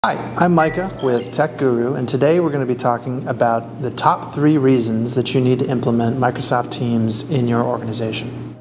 Hi, I'm Micah with Tech Guru, and today we're going to be talking about the top 3 reasons that you need to implement Microsoft Teams in your organization.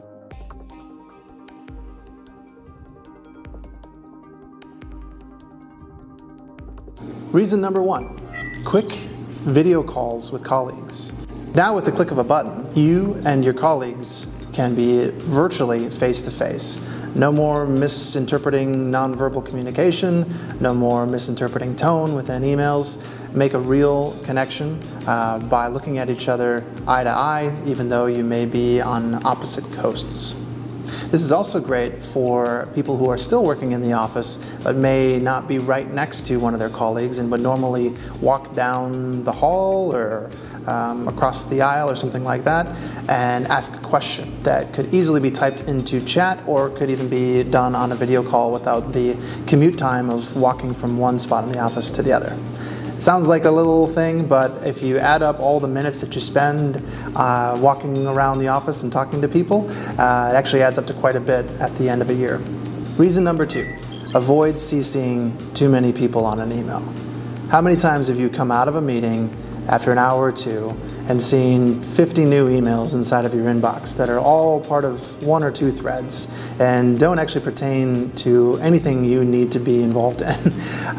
Reason number 1, quick video calls with colleagues. Now with the click of a button, you and your colleagues can be virtually face-to-face. No more misinterpreting nonverbal communication, no more misinterpreting tone within emails. Make a real connection by looking at each other eye to eye, even though you may be on opposite coasts. This is also great for people who are still working in the office but may not be right next to one of their colleagues and would normally walk down the hall or across the aisle or something like that and ask a question that could easily be typed into chat or could even be done on a video call without the commute time of walking from one spot in the office to the other. It sounds like a little thing, but if you add up all the minutes that you spend walking around the office and talking to people, it actually adds up to quite a bit at the end of a year. Reason number 2, avoid CCing too many people on an email. How many times have you come out of a meeting after an hour or two and seen 50 new emails inside of your inbox that are all part of 1 or 2 threads and don't actually pertain to anything you need to be involved in?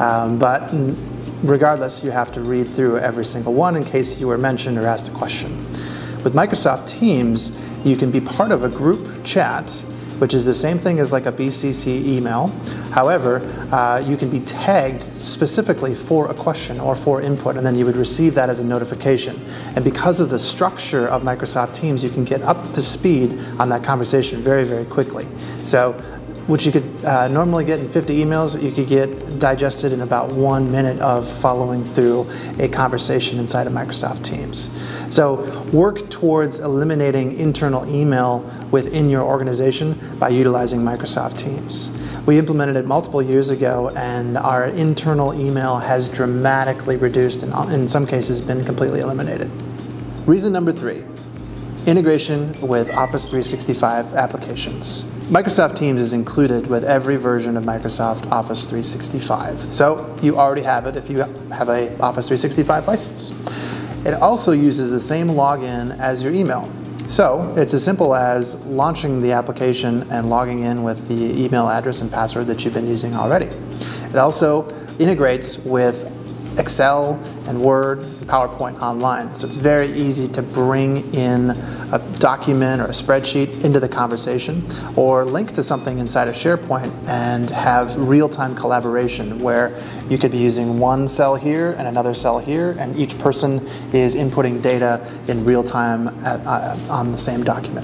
But regardless, you have to read through every single one in case you were mentioned or asked a question. With Microsoft Teams, you can be part of a group chat, which is the same thing as like a BCC email. However, you can be tagged specifically for a question or for input, and then you would receive that as a notification. And because of the structure of Microsoft Teams, you can get up to speed on that conversation very, very quickly. So, which you could normally get in 50 emails, you could get digested in about 1 minute of following through a conversation inside of Microsoft Teams. So work towards eliminating internal email within your organization by utilizing Microsoft Teams. We implemented it multiple years ago, and our internal email has dramatically reduced and in some cases been completely eliminated. Reason number 3, integration with Office 365 applications. Microsoft Teams is included with every version of Microsoft Office 365. So you already have it if you have an Office 365 license. It also uses the same login as your email. So it's as simple as launching the application and logging in with the email address and password that you've been using already. It also integrates with Excel and Word and PowerPoint online. So it's very easy to bring in a document or a spreadsheet into the conversation or link to something inside of SharePoint and have real-time collaboration where you could be using one cell here and another cell here, and each person is inputting data in real time on the same document.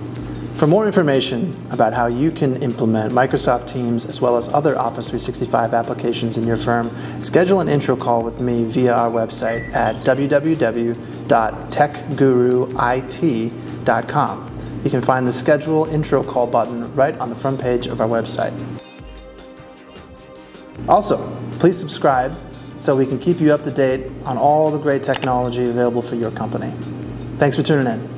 For more information about how you can implement Microsoft Teams as well as other Office 365 applications in your firm, schedule an intro call with me via our website at www.techguruit.com. You can find the Schedule Intro Call button right on the front page of our website. Also, please subscribe so we can keep you up to date on all the great technology available for your company. Thanks for tuning in.